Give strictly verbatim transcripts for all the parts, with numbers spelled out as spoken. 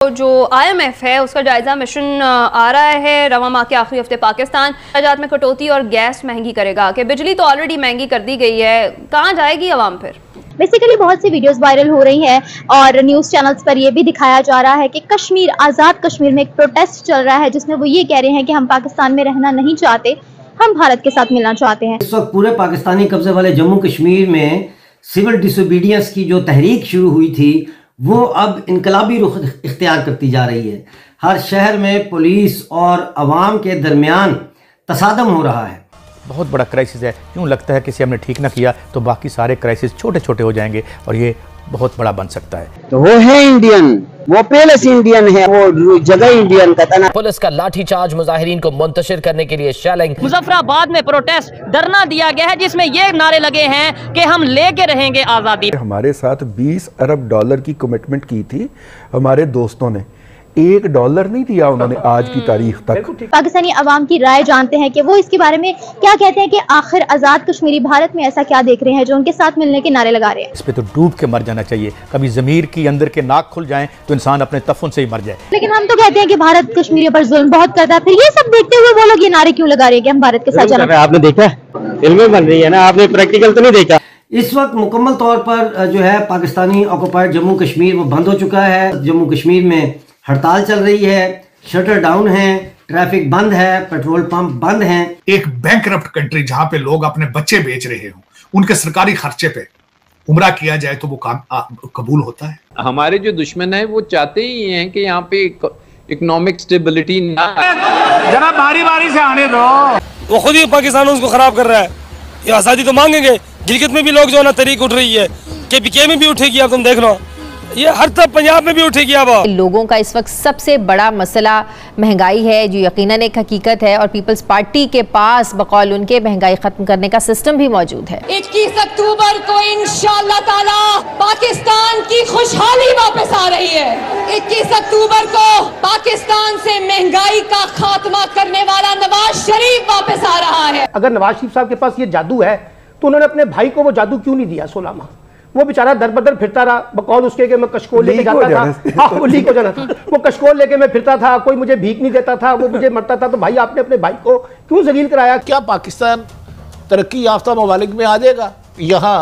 तो जो I am F है उसका जायजा मिशन आ रहा है रवा माह के आखिरी हफ्ते पाकिस्तान अखराजात में कटौती और गैस महंगी करेगा कि बिजली तो ऑलरेडी महंगी कर दी गई है, कहाँ जाएगी आवाम फिर? बेसिकली बहुत सी वीडियोस वायरल हो रही हैं और न्यूज़ चैनल्स पर यह भी दिखाया जा रहा है कि कश्मीर आज़ाद कश्मीर में एक प्रोटेस्ट चल रहा है जिसमें वो ये कह रहे हैं कि हम पाकिस्तान में रहना नहीं चाहते, हम भारत के साथ मिलना चाहते हैं। इस वक्त पूरे पाकिस्तानी कब्जे वाले जम्मू कश्मीर में सिविल डिसोबीडियंस की जो तहरीक शुरू हुई थी वो अब इनकलाबी रुख इख्तियार करती जा रही है। हर शहर में पुलिस और अवाम के दरमियान तसादम हो रहा है। बहुत बड़ा क्राइसिस है। यूँ लगता है कि हमने ठीक ना किया तो बाकी सारे क्राइसिस छोटे छोटे हो जाएंगे और ये बहुत बड़ा बन सकता है। तो वो है इंडियन, वो पहले से इंडियन है, वो जगह इंडियन का था ना। पुलिस का लाठीचार्ज मुजाहिरीन को मुंतशिर करने के लिए शेलिंग। मुजफ्फराबाद में प्रोटेस्ट धरना दिया गया है जिसमें ये नारे लगे हैं कि हम लेके रहेंगे आजादी। हमारे साथ बीस अरब डॉलर की कमिटमेंट की थी हमारे दोस्तों ने, एक डॉलर नहीं दिया उन्होंने आज की तारीख तक। पाकिस्तानी अवाम की राय जानते हैं कि वो इसके बारे में क्या कहते हैं कि आखिर आजाद कश्मीरी भारत में ऐसा क्या देख रहे हैं जो उनके साथ मिलने के नारे लगा रहे हैं। इस पे तो डूब के मर जाना चाहिए, कभी जमीर की अंदर के नाक खुल जाएं तो इंसान अपने तफुन से ही मर जाए। लेकिन हम तो कहते हैं कि भारत कश्मीरियों पर जुल्म बहुत करता है, फिर ये सब देखते हुए वो लोग ये नारे क्यों लगा रहे हैं कि हम भारत के साथ जाना। आपने देखा फिल्में बन रही है ना, आपने प्रैक्टिकल तो नहीं देखा। इस वक्त मुकम्मल तौर पर जो है पाकिस्तानी ऑक्युपाइड जम्मू कश्मीर वो बंद हो चुका है। जम्मू कश्मीर में हड़ताल चल रही है, शटर डाउन है, ट्रैफिक बंद है, पेट्रोल पंप बंद हैं। एक बैंकरप्ट कंट्री जहां पे लोग अपने बच्चे बेच रहे हो, उनके सरकारी खर्चे पे उम्रा किया जाए तो वो काम आ, कबूल होता है। हमारे जो दुश्मन है वो चाहते ही हैं कि यहाँ पे इकोनॉमिक स्टेबिलिटी ना, जरा बारी बारी से आने दो। वो खुद ही पाकिस्तान उसको खराब कर रहा है। ये आजादी तो मांगेंगे, गिलगित में भी लोग जो है ना तहरीक उठ रही है, के पी के में भी उठेगी, अब तुम देख लो, ये हर तब पंजाब में भी उठेगी। अब लोगों का इस वक्त सबसे बड़ा मसला महंगाई है जो यकीनन एक हकीकत है और पीपल्स पार्टी के पास बकौल उनके महंगाई खत्म करने का सिस्टम भी मौजूद है। इक्कीस अक्टूबर को इंशाअल्लाह ताला पाकिस्तान की खुशहाली वापस आ रही है। इक्कीस अक्टूबर को पाकिस्तान से महंगाई का खात्मा करने वाला नवाज शरीफ वापस आ रहा है। अगर नवाज शरीफ साहब के पास ये जादू है तो उन्होंने अपने भाई को वो जादू क्यों नहीं दिया? सोलह माह वो बेचारा दर बदर फिरता रहा बकौल उसके कि मैं कशकोल लेके जाता था। हाँ, वो लीक हो जाना था, वो कशकोल लेके मैं फिरता था, कोई मुझे भीख नहीं देता था, वो मुझे मरता था। तो भाई आपने अपने भाई को क्यों जलील कराया? क्या पाकिस्तान तरक्की याफ्ता ममालिक में आ जाएगा? यहाँ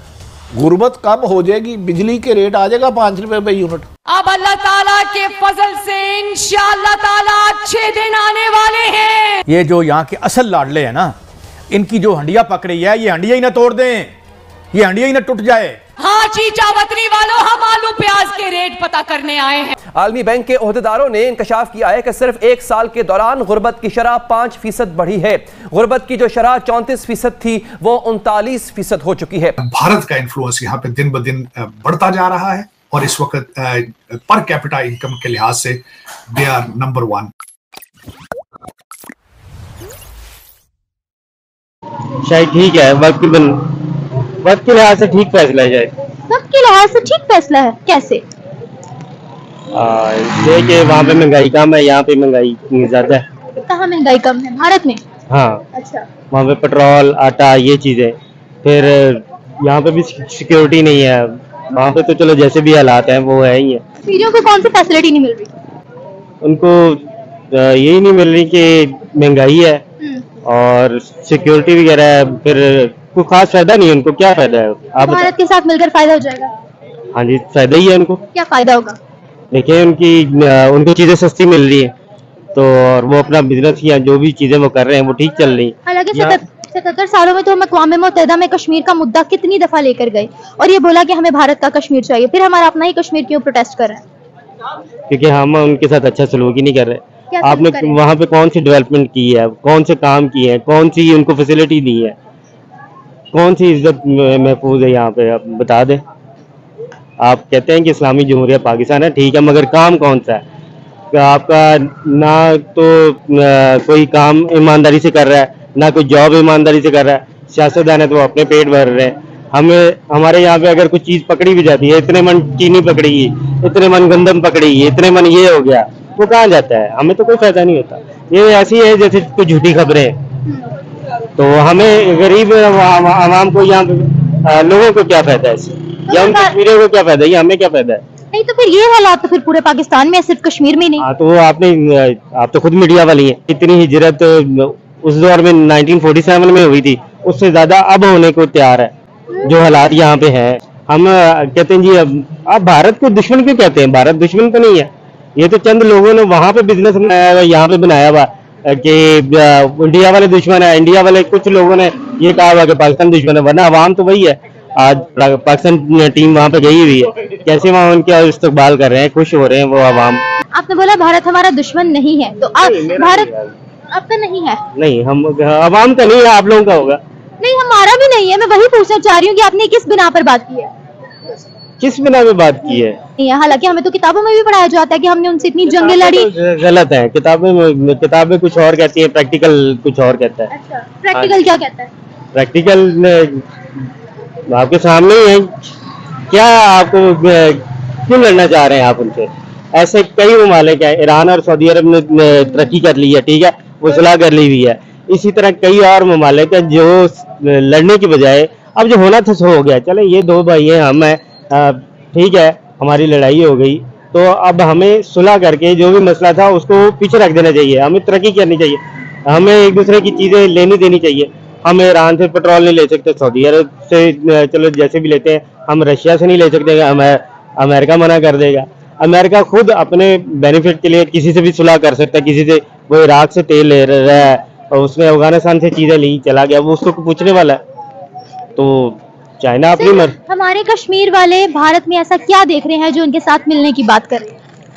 गुर्बत कम हो जाएगी, बिजली के रेट आ जाएगा पाँच रुपए पे यूनिट। अब अल्लाह ताला के फजल से इंशाअल्लाह ताला अच्छे दिन आने वाले हैं। ये जो यहाँ के असल लाडले हैं ना, इनकी जो हंडिया पक रही है, ये हंडिया ही ना तोड़ दें, ये हंडिया ही ना टूट जाए। हाँ चीचा वतनी वालों, हम आलू प्याज के रेट पता करने आए हैं। आलमी बैंक के ओहदेदारों ने इंकशाफ किया है कि सिर्फ एक साल के दौरान गुर्बत की शरह पाँच फीसद बढ़ी है। गुर्बत की जो शरह चौंतीस फीसद थी वो उनतालीस फीसद हो चुकी है। भारत का इन्फ्लुएंस यहाँ पे दिन ब दिन बढ़ता जा रहा है और इस वक्त पर कैपिटा इनकम के लिहाज से दे आर नंबर वन। शायद ठीक है, वक्त बन वक्त के लिहाज से ठीक फैसला है। शायद वक्त के लिहाज से ठीक फैसला है कैसे? देखिए वहाँ पे महंगाई कम है, यहाँ पे महंगाई ज्यादा है। कहाँ महंगाई कम है? भारत में? हाँ, अच्छा। वहाँ पे पेट्रोल, आटा, ये चीजें। फिर यहाँ पे भी सिक्योरिटी नहीं है। वहाँ पे तो चलो जैसे भी हालात हैं वो है ही है। कश्मीरियों को कौन सी फैसिलिटी नहीं मिल रही? उनको यही नहीं मिल रही कि महंगाई है और सिक्योरिटी वगैरह है, फिर कोई खास फायदा नहीं है उनको। क्या फायदा है? आप भारत के साथ मिलकर फायदा हो जाएगा? हाँ जी, फायदा ही है उनको। क्या फायदा होगा? देखिए उनकी उनको चीजें सस्ती मिल रही है तो और वो अपना बिजनेस या जो भी चीजें वो कर रहे हैं वो ठीक चल रही। हालांकि सतहत्तर सालों में तो हम अक़वाम मुत्तहिदा में कश्मीर का मुद्दा कितनी दफा लेकर गए और ये बोला कि हमें भारत का कश्मीर चाहिए, फिर हमारा अपना ही कश्मीर क्यों प्रोटेस्ट कर रहे हैं? क्योंकि हम उनके साथ अच्छा सलूक ही नहीं कर रहे। आपने वहाँ पे कौन सी डेवलपमेंट की है, कौन से काम किए हैं, कौन सी उनको फैसिलिटी दी है, कौन सी इज्जत महफूज है यहाँ पे? आप बता दें। आप कहते हैं कि इस्लामी जमहूरिया पाकिस्तान है, ठीक है, मगर काम कौन सा है? आपका ना तो न, कोई काम ईमानदारी से कर रहा है, ना कोई जॉब ईमानदारी से कर रहा है। सियासतदान है तो अपने पेट भर रहे हैं। हमें हमारे यहाँ पे अगर कुछ चीज़ पकड़ी भी जाती है, इतने मन चीनी पकड़ेगी, इतने मन गंदम पकड़ेगी, इतने मन ये हो गया, वो कहाँ जाता है? हमें तो कोई फायदा नहीं होता। ये ऐसी है जैसे कुछ झूठी खबरें। तो हमें गरीब आवाम को यहाँ लोगों को क्या फायदा है इससे? या उन कश्मीरियों को क्या फायदा है? या हमें क्या फायदा है? नहीं तो फिर ये हालात तो फिर पूरे पाकिस्तान में, सिर्फ कश्मीर में नहीं। हाँ तो आपने आप तो खुद मीडिया वाली हैं, इतनी हिजरत उस दौर में नाइनटीन फोर्टी सेवन में हुई थी, उससे ज्यादा अब होने को तैयार है जो हालात यहाँ पे हैं। हम कहते हैं जी अब आप भारत को दुश्मन क्यों कहते हैं? भारत दुश्मन तो नहीं है, ये तो चंद लोगों ने वहां पे बिजनेस बनाया हुआ, यहाँ पे बनाया हुआ कि इंडिया वाले दुश्मन है। इंडिया वाले कुछ लोगों ने ये कहा हुआ कि पाकिस्तान दुश्मन है, वरना अवाम तो वही है। आज पाकिस्तान टीम वहाँ पे गई हुई है, कैसे वहाँ उनके इस्तकबाल कर रहे हैं, खुश हो रहे हैं वो अवाम। आपने बोला भारत हमारा दुश्मन नहीं है, तो आप भारत आपका नहीं है? नहीं, हम अवाम का नहीं है, आप लोगों का होगा। नहीं, हमारा भी नहीं है। मैं वही पूछना चाह रही हूँ कि आपने किस बिना पर बात की है? किस बिना पे बात की है? हालांकि हमें तो किताबों में भी पढ़ाया जाता है कि हमने उनसे इतनी जंगें लड़ी। तो गलत है, किताबें में किताबें कुछ और कहती है, प्रैक्टिकल कुछ और कहता है। अच्छा, प्रैक्टिकल क्या कहता है? प्रैक्टिकल आपके सामने ही है। क्या आपको क्यों लड़ना चाह रहे हैं आप उनसे? ऐसे कई ममालिक हैं, ईरान और सऊदी अरब ने तरक्की कर ली है, ठीक है, वो सुलह कर ली हुई है। इसी तरह कई और ममालिक हैं जो लड़ने की बजाय अब जो होना था सो हो गया। चले ये दो भाई हैं, हम हैं, ठीक है, हमारी लड़ाई हो गई, तो अब हमें सुलह करके जो भी मसला था उसको पीछे रख देना चाहिए। हमें तरक्की करनी चाहिए, हमें एक दूसरे की चीज़ें लेनी देनी चाहिए। हम ईरान से पेट्रोल नहीं ले सकते, सऊदी अरब से चलो जैसे भी लेते हैं, हम रशिया से नहीं ले सकते, हमें अमेरिका मना कर देगा। अमेरिका खुद अपने बेनिफिट के लिए किसी से भी सुलह कर सकता है, किसी से, वो इराक से तेल ले रहा है और उसने अफगानिस्तान से चीज़ें ली, चला गया, वो उसको पूछने वाला है। तो चाइना अपनी मर हमारे कश्मीर वाले भारत में ऐसा क्या देख रहे हैं जो उनके साथ मिलने की बात कर रहे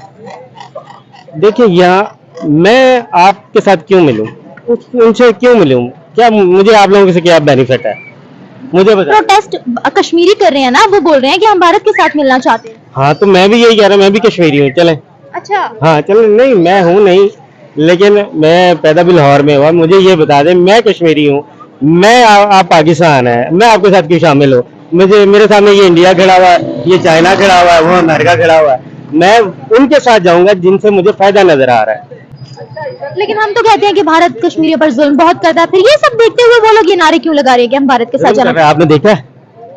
हैं? देखिए, यहाँ मैं आपके साथ क्यों मिलूं, उनसे क्यों मिलूं? क्या मुझे आप लोगों से क्या बेनिफिट है? मुझे बता। प्रोटेस्ट कश्मीरी कर रहे हैं ना, वो बोल रहे हैं कि हम भारत के साथ मिलना चाहते हैं। हाँ तो मैं भी यही कह रहा हूँ, मैं भी कश्मीरी हूँ, चलें। अच्छा, हाँ चलें। नहीं मैं हूँ नहीं, लेकिन मैं पैदा भी लाहौर में हुआ। मुझे ये बता दें, मैं कश्मीरी हूँ, मैं आ, आप पाकिस्तान है, मैं आपके साथ क्यों शामिल हूँ? मुझे मेरे सामने ये इंडिया खड़ा हुआ है, ये चाइना खड़ा हुआ है, वो अमेरिका खड़ा हुआ है, मैं उनके साथ जाऊंगा जिनसे मुझे फायदा नजर आ रहा है। लेकिन हम तो कहते हैं कि भारत कश्मीरियों पर जुल्म बहुत करता है, फिर ये सब देखते हुए वो लोग ये नारे क्यों लगा रहे हैं कि हम भारत के साथ जाना? आपने देखा है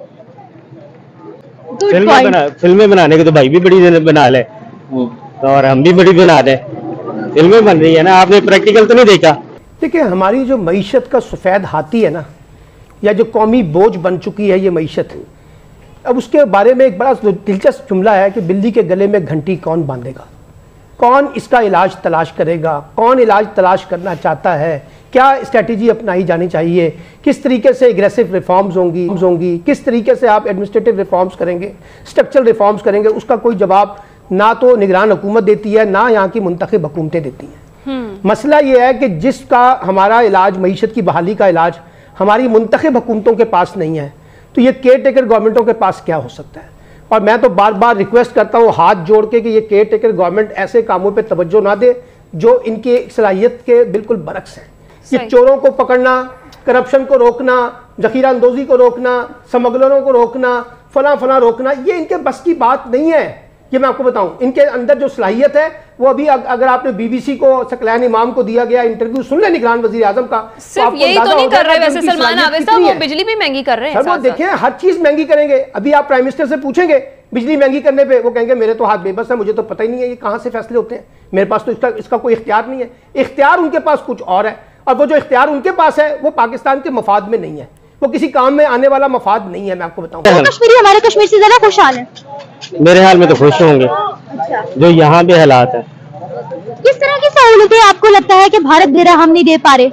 फिल्में बना फिल्में बनाने के तो भाई भी बड़ी बना ले और हम भी बड़ी बना दें, फिल्में बन रही है ना, आपने प्रैक्टिकल तो नहीं देखा। देखिए, हमारी जो मईशत का सफ़ेद हाथी है ना, या जो कौमी बोझ बन चुकी है ये मईशत, अब उसके बारे में एक बड़ा दिलचस्प जुमला है कि बिल्ली के गले में घंटी कौन बांधेगा, कौन इसका इलाज तलाश करेगा, कौन इलाज तलाश करना चाहता है, क्या स्ट्रेटजी अपनाई जानी चाहिए, किस तरीके से एग्रेसिव रिफॉर्म्स होंगी होंगी किस तरीके से आप एडमिनिस्ट्रेटिव रिफॉर्म्स करेंगे, स्ट्रक्चरल रिफॉर्म्स करेंगे, उसका कोई जवाब ना तो निगरान हुकूमत देती है, ना यहाँ की मुंतखब हुकूमतें देती हैं। मसला ये है कि जिसका हमारा इलाज, मईशत की बहाली का इलाज हमारी मुंतखब हुकूमतों के पास नहीं है, तो ये केयर टेकर गवर्नमेंटों के पास क्या हो सकता है? और मैं तो बार बार रिक्वेस्ट करता हूँ हाथ जोड़ के कि ये केयर टेकर गवर्नमेंट ऐसे कामों पे तवज्जो ना दे जो इनके सलाहियत के बिल्कुल बरक्स हैं। ये चोरों को पकड़ना, करप्शन को रोकना, जखीरा अंदोजी को रोकना, स्मगलरों को रोकना, फला फला रोकना, ये इनके बस की बात नहीं है। ये मैं आपको बताऊं, इनके अंदर जो सलाहियत है वो अभी अगर आपने बीबीसी को, सकलैन इमाम को दिया गया इंटरव्यू सुन ले निगरान वजीर आजम का, सिर्फ यही तो नहीं कर रहे वैसे सलमान आवेद साहब, वो बिजली भी महंगी कर रहे हैं। वो देखें, हर चीज महंगी करेंगे। अभी आप प्राइम मिनिस्टर से पूछेंगे बिजली महंगी करने पे, वो कहेंगे मेरे तो हाथ बेबस है, मुझे तो पता ही नहीं है ये कहाँ से फैसले होते हैं, मेरे पास तो इसका इसका कोई इख्तियार नहीं है। इख्तियार उनके पास कुछ और है, और वो जो इख्तियार उनके पास है वो पाकिस्तान के मफाद में नहीं है, वो किसी काम में आने वाला मफाद नहीं है। मैं आपको बताऊं, कश्मीरी हमारे कश्मीर से ज्यादा खुशहाल है। मेरे हाल में तो खुश होंगे जो यहाँ पे हालात है। किस तरह की सहूलतें आपको लगता है कि भारत दे रहा, हम नहीं दे पा रहे?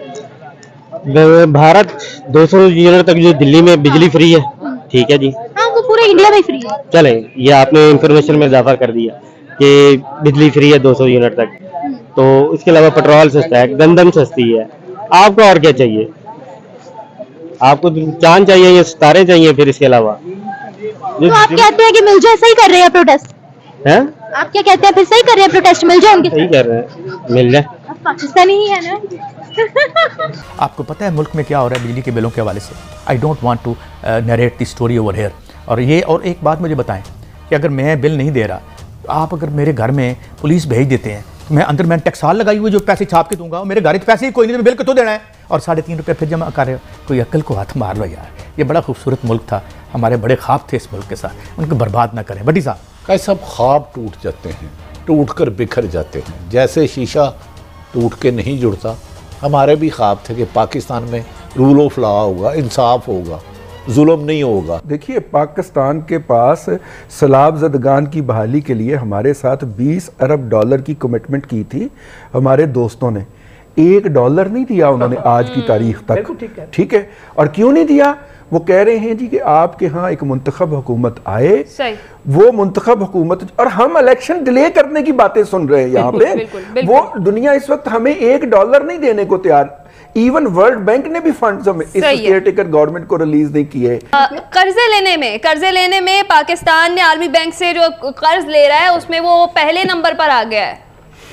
भारत दो सौ यूनिट तक जो दिल्ली में बिजली फ्री है, ठीक है जी, हाँ वो पूरे इंडिया में फ्री है। चले, ये आपने इंफॉर्मेशन में इजाफा कर दिया कि बिजली फ्री है दो सौ यूनिट तक, तो इसके अलावा पेट्रोल सस्ता है, गंदम सस्ती है, आपको और क्या चाहिए? आपको चांद चाहिए या सितारे चाहिए? फिर इसके अलावा तो आप कहते हैं कि मिल जाए, सही कर रहे हैं प्रोटेस्ट है? आप क्या कहते हैं, फिर सही कर रहे हैं प्रोटेस्ट, मिल जाए उनके? सही कर रहे हैं, मिल जाए। अब पाकिस्तानी ही है ना। आपको पता है मुल्क में क्या हो रहा है बिजली के बिलों के हवाले से? I don't want to narrate the story over here. और ये और एक बात मुझे बताएं कि अगर मैं बिल नहीं दे रहा, आप अगर मेरे घर में पुलिस भेज देते हैं, मैं अंदर मैंने टैक्साल लगाई हुई जो पैसे छाप के दूंगा, मेरे घर पैसे ही कोई नहीं, बिल को तो देना है, और साढ़े तीन रुपये फिर जमा कर रहे हो। कोई अक्ल को हाथ मार लो यार, ये बड़ा खूबसूरत मुल्क था, हमारे बड़े ख्वाब थे इस मुल्क के साथ, उनको बर्बाद ना करें। बटी साहब। कई सब ख्वाब टूट जाते हैं, टूट कर बिखर जाते हैं। जैसे शीशा टूट के नहीं जुड़ता, हमारे भी ख्वाब थे कि पाकिस्तान में रूल ऑफ लॉ होगा, इंसाफ होगा, जुल्म नहीं होगा। देखिए, पाकिस्तान के पास सैलाब ज़दगान की बहाली के लिए हमारे साथ बीस अरब डॉलर की कमिटमेंट की थी हमारे दोस्तों ने। एक डॉलर नहीं दिया उन्होंने आज की तारीख तक। ठीक है, और क्यों नहीं दिया? वो कह रहे हैं जी कि आपके यहाँ एक मुंतखब हुकूमत आए, वो मुंतखब हुकूमत, और हम इलेक्शन डिले करने की बातें सुन रहे हैं यहाँ पे। बिल्कुल, बिल्कुल। वो दुनिया इस वक्त हमें एक डॉलर नहीं देने को तैयार। इवन वर्ल्ड बैंक ने भी फंड्स हमें इस केयरटेकर गवर्नमेंट को रिलीज नहीं किए। कर्जे लेने में कर्जे लेने में पाकिस्तान ने आर्मी बैंक से जो कर्ज ले रहा है उसमें वो पहले नंबर पर आ गया है।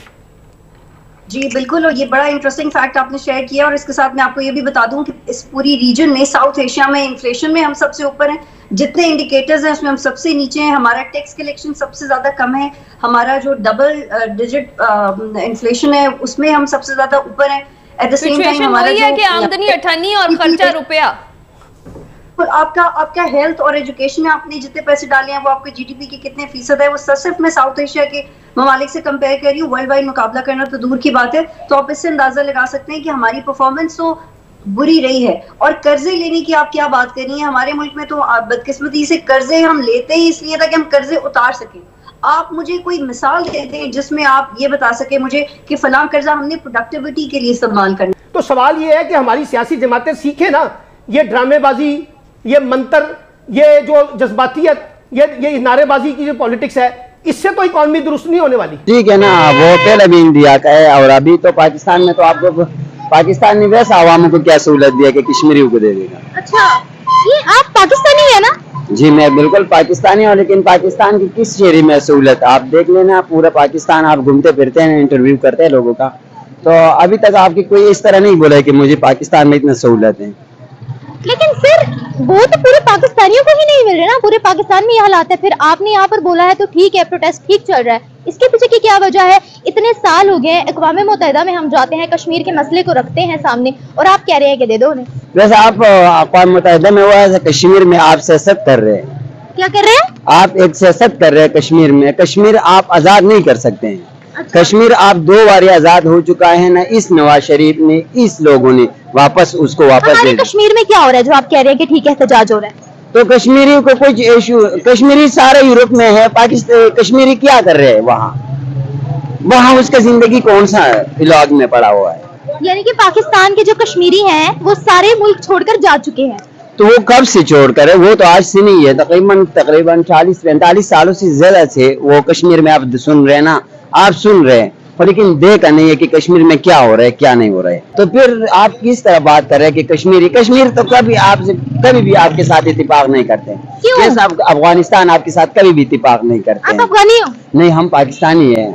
जी बिल्कुल, और ये बड़ा इंटरेस्टिंग फैक्ट आपने शेयर किया। और इसके साथ मैं आपको ये भी बता दूं कि इस पूरी रीजन में, साउथ एशिया में, इन्फ्लेशन में हम सबसे ऊपर हैं। जितने इंडिकेटर्स हैं उसमें हम सबसे नीचे हैं। हमारा टैक्स कलेक्शन सबसे ज्यादा कम है। हमारा जो डबल डिजिट इन्फ्लेशन है उसमें हम सबसे ज्यादा ऊपर हैं। एट द सेम टाइम हमारा जो है कि आमदनी अठन्नी और खर्चा रुपया। आपका आपका हेल्थ और एजुकेशन में आपने जितने पैसे डाले हैं वो आपके जीडीपी के कितने फीसद है, वो सिर्फ मैं साउथ एशिया के ममालिक से कंपेयर कर रही हूँ। वर्ल्ड वाइड मुकाबला करना तो दूर की बात है। तो आप इससे अंदाजा लगा सकते हैं कि हमारी परफॉर्मेंस तो बुरी रही है। और कर्जे लेने की आप क्या बात कर रही हैं? हमारे मुल्क में तो बदकिस्मती से कर्जे हम लेते ही इसलिए ताकि हम कर्जे उतार सकें। आप मुझे कोई मिसाल दे दें जिसमें आप ये बता सके मुझे कि फलां कर्जा हमने प्रोडक्टिविटी के लिए इस्तेमाल करना। तो सवाल ये है कि हमारी सियासी जमातें सीखे ना ये ड्रामेबाजी, ये मंतर, ये जो जज्बातियत, ये ये नारेबाजी की जो पॉलिटिक्स है, इससे तो इकॉनमी दुरुस्त नहीं होने वाली। ठीक है ना, वो पहले भी इंडिया का है और अभी तो पाकिस्तान में तो आपको पाकिस्तान ने वैसा आवामों को क्या सहूलत दिया कि कश्मीरियों को दे देगा। अच्छा, ये आप पाकिस्तानी है ना? जी मैं बिल्कुल पाकिस्तानी हूँ, लेकिन पाकिस्तान की किस शहरी में सहूलत आप देख लेना। पूरा पाकिस्तान आप घूमते फिरते हैं, इंटरव्यू करते हैं लोगों का, तो अभी तक आपकी कोई इस तरह नहीं बोला है कि मुझे पाकिस्तान में इतना सहूलत है। लेकिन फिर वो तो पूरे पाकिस्तानियों को ही नहीं मिल रहे ना, पूरे पाकिस्तान में ये हालात है। फिर आपने यहाँ पर बोला है तो ठीक है, प्रोटेस्ट ठीक चल रहा है, इसके पीछे की क्या वजह है? इतने साल हो गए, अक़वाम मुत्तहिदा में हम जाते हैं, कश्मीर के मसले को रखते हैं सामने और आप कह रहे हैं कि दे दो उन्हें। वैसे आप अक़वाम मुत्तहिदा में हुआ है, कश्मीर में आप सियासत कर रहे हैं। क्या कर रहे हैं? आप एक सियासत कर रहे हैं कश्मीर में। कश्मीर आप आजाद नहीं कर सकते हैं। अच्छा। कश्मीर आप दो बार आजाद हो चुका है ना, इस नवाज शरीफ ने, इस लोगों ने वापस उसको वापस दे। कश्मीर में क्या हो रहा है जो आप कह रहे हैं कि ठीक है एहतजाज हो रहा है? तो कश्मीरी को कुछ इशू, कश्मीरी सारे यूरोप में है, पाकिस्तान कश्मीरी क्या कर रहे हैं वहाँ? वहाँ उसका जिंदगी कौन सा इलाज में पड़ा हुआ है? यानी कि पाकिस्तान के जो कश्मीरी हैं वो सारे मुल्क छोड़कर जा चुके हैं। तो वो कब से छोड़कर है? वो तो आज से नहीं है, तकरीबन तकरीबन चालीस पैंतालीस सालों से ज्यादा से वो कश्मीर में आप सुन रहे हैं ना, आप सुन रहे हैं, और लेकिन देखा नहीं है कि कश्मीर में क्या हो रहा है क्या नहीं हो रहा है। तो फिर आप किस तरह बात कर रहे हैं कि कश्मीरी कश्मीर तो कभी आपसे कभी भी आपके साथ इत्तेफाक नहीं करते। जैसे आप अफगानिस्तान आपके साथ कभी भी इत्तेफाक नहीं करते। आप अफगानी हो? नहीं, हम पाकिस्तानी है।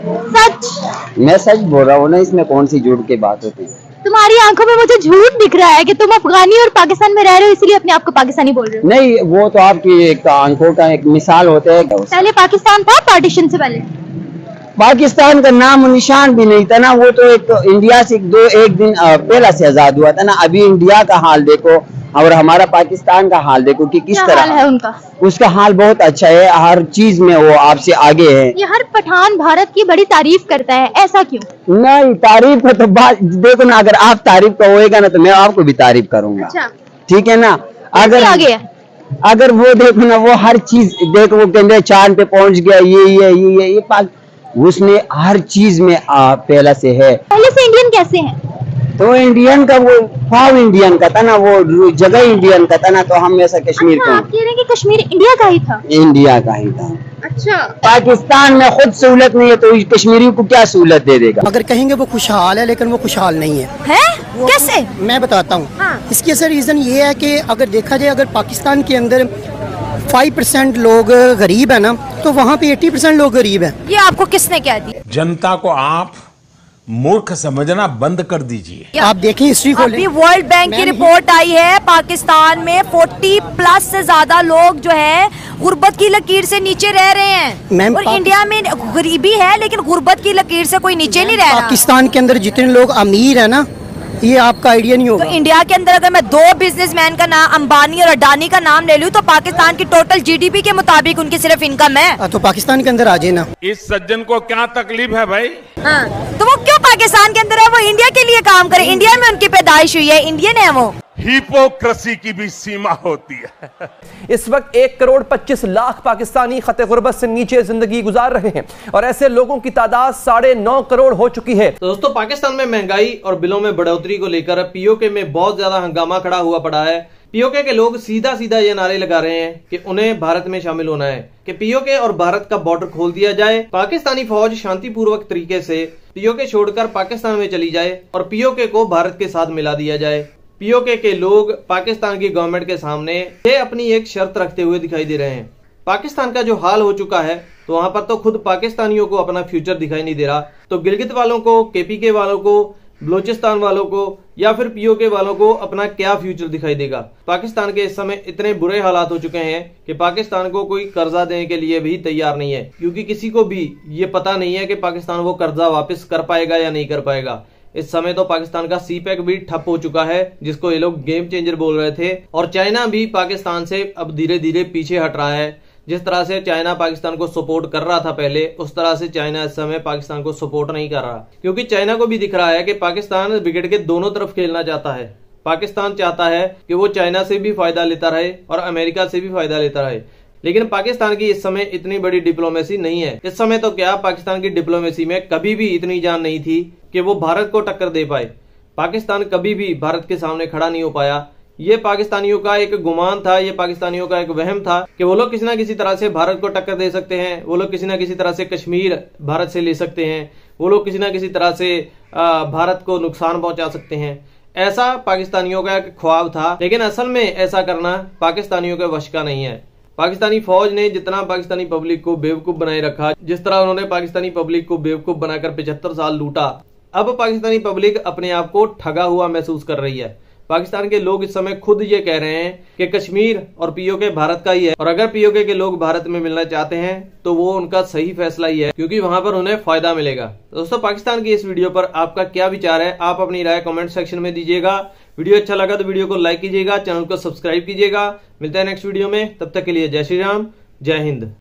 सच? मैं सच बोल रहा हूँ ना, इसमें कौन सी झूठ की बात होती है? तुम्हारी आंखों में मुझे झूठ दिख रहा है कि तुम अफगानी और पाकिस्तान में रह रहे हो, इसलिए अपने आप को पाकिस्तानी बोल रहे हो। नहीं, वो तो आपकी एक आंखों का एक मिसाल होता है। पहले पाकिस्तान था पार्टीशन से पहले? पाकिस्तान का नाम और निशान भी नहीं था ना। वो तो एक तो इंडिया से एक दो एक दिन पहला से आजाद हुआ था ना। अभी इंडिया का हाल देखो और हमारा पाकिस्तान का हाल देखो कि किस तरह है उनका। उसका हाल बहुत अच्छा है, हर चीज में वो आपसे आगे है। ये हर पठान भारत की बड़ी तारीफ करता है, ऐसा क्यों? नहीं, तारीफ का तो बात देखो ना, अगर आप तारीफ का होएगा ना तो मैं आपको भी तारीफ करूंगा। अच्छा। ठीक है ना। अगर आगे है? अगर वो देखो ना, वो हर चीज देखो, वो कहते चांद पे पहुंच गया, ये ये ये ये, ये उसने हर चीज में आ, पहला से है। पहले से इंडियन कैसे हैं? तो इंडियन का वो भाव इंडियन का था ना, वो जगह इंडियन का था ना, तो हम ऐसा कश्मीर अच्छा, का। आप कह रहे हैं कि कश्मीर इंडिया का ही था? इंडिया का ही था। अच्छा। पाकिस्तान में खुद सहूलत नहीं है तो कश्मीरी को क्या सहूलत दे देगा? अगर कहेंगे वो खुशहाल है, लेकिन वो खुशहाल नहीं है। है? कैसे? मैं बताता हूँ। हाँ। इसकी असर रीजन ये है कि अगर देखा जाए, अगर पाकिस्तान के अंदर फाइव परसेंट लोग गरीब है ना, तो वहाँ पे एटी परसेंट लोग गरीब है। ये आपको किसने कह दिया? जनता को आप मूर्ख समझना बंद कर दीजिए। आप देखें हिस्ट्री को। अभी वर्ल्ड बैंक की रिपोर्ट आई है, पाकिस्तान में चालीस प्लस से ज्यादा लोग जो है गुर्बत की लकीर से नीचे रह रहे हैं। और इंडिया में गरीबी है लेकिन गुर्बत की लकीर से कोई नीचे नहीं रह रहा। पाकिस्तान के अंदर जितने लोग अमीर है ना, ये आपका आइडिया नहीं होगा। तो इंडिया के अंदर अगर मैं दो बिजनेसमैन का नाम अंबानी और अडानी का नाम ले लूं तो पाकिस्तान की टोटल जीडीपी के मुताबिक उनकी सिर्फ इनकम है। तो पाकिस्तान के अंदर आ जाए ना। इस सज्जन को क्या तकलीफ है भाई? हाँ, तो वो क्यों पाकिस्तान के अंदर है? वो इंडिया के लिए काम करे, इंडिया में उनकी पैदाइश हुई है, इंडियन है वो। हिपोक्रेसी की भी सीमा होती है। इस वक्त एक करोड़ पच्चीस लाख पाकिस्तानी खते गुर्बत से नीचे जिंदगी गुजार रहे हैं और ऐसे लोगों की तादाद साढ़े नौ करोड़ हो चुकी है। तो दोस्तों, पाकिस्तान में महंगाई और बिलों में बढ़ोतरी को लेकर पीओके में बहुत ज्यादा हंगामा खड़ा हुआ पड़ा है। पीओके के लोग सीधा सीधा ये नारे लगा रहे हैं कि उन्हें भारत में शामिल होना है, कि पीओके और भारत का बॉर्डर खोल दिया जाए, पाकिस्तानी फौज शांतिपूर्वक तरीके से पीओके छोड़कर पाकिस्तान में चली जाए और पीओके को भारत के साथ मिला दिया जाए। पीओके के लोग पाकिस्तान की गवर्नमेंट के सामने ये अपनी एक शर्त रखते हुए दिखाई दे रहे हैं। पाकिस्तान का जो हाल हो चुका है तो वहां पर तो खुद पाकिस्तानियों को अपना फ्यूचर दिखाई नहीं दे रहा, तो गिलगित वालों को, केपीके वालों को, बलोचिस्तान वालों को या फिर पीओके वालों को अपना क्या फ्यूचर दिखाई देगा। पाकिस्तान के इस समय इतने बुरे हालात हो चुके हैं कि पाकिस्तान को कोई कर्जा देने के लिए भी तैयार नहीं है, क्योंकि किसी को भी ये पता नहीं है कि पाकिस्तान वो कर्जा वापस कर पाएगा या नहीं कर पाएगा। इस समय तो पाकिस्तान का सी पैक भी ठप हो चुका है, जिसको ये लोग गेम चेंजर बोल रहे थे, और चाइना भी पाकिस्तान से अब धीरे धीरे पीछे हट रहा है। जिस तरह से चाइना पाकिस्तान को सपोर्ट कर रहा था पहले, उस तरह से चाइना इस समय पाकिस्तान को सपोर्ट नहीं कर रहा, क्योंकि चाइना को भी दिख रहा है कि पाकिस्तान विकेट के दोनों तरफ खेलना चाहता है। पाकिस्तान चाहता है कि वो चाइना से भी फायदा लेता रहे और अमेरिका से भी फायदा लेता रहे, लेकिन पाकिस्तान की इस समय इतनी बड़ी डिप्लोमेसी नहीं है। इस समय तो क्या, पाकिस्तान की डिप्लोमेसी में कभी भी इतनी जान नहीं थी कि वो भारत को टक्कर दे पाए। पाकिस्तान कभी भी भारत के सामने खड़ा नहीं हो पाया। ये पाकिस्तानियों का एक गुमान था, ये पाकिस्तानियों का एक वहम था कि वो लोग किसी ना किसी तरह से भारत को टक्कर दे सकते हैं, वो लोग किसी ना किसी तरह से कश्मीर भारत से ले सकते हैं, वो लोग किसी ना किसी तरह से भारत को नुकसान पहुंचा सकते हैं। ऐसा पाकिस्तानियों का एक ख्वाब था, लेकिन असल में ऐसा करना पाकिस्तानियों के वश का नहीं है। पाकिस्तानी फौज ने जितना पाकिस्तानी पब्लिक को बेवकूफ बनाए रखा, जिस तरह उन्होंने पाकिस्तानी पब्लिक को बेवकूफ बनाकर पचहत्तर साल लूटा, अब पाकिस्तानी पब्लिक अपने आप को ठगा हुआ महसूस कर रही है। पाकिस्तान के लोग इस समय खुद ये कह रहे हैं कि कश्मीर और पीओके भारत का ही है, और अगर पीओके के लोग भारत में मिलना चाहते हैं तो वो उनका सही फैसला ही है, क्योंकि वहां पर उन्हें फायदा मिलेगा। दोस्तों, पाकिस्तान की इस वीडियो पर आपका क्या विचार है? आप अपनी राय कमेंट सेक्शन में दीजिएगा। वीडियो अच्छा लगा तो वीडियो को लाइक कीजिएगा, चैनल को सब्सक्राइब कीजिएगा। मिलते हैं नेक्स्ट वीडियो में, तब तक के लिए जय श्री राम, जय हिंद।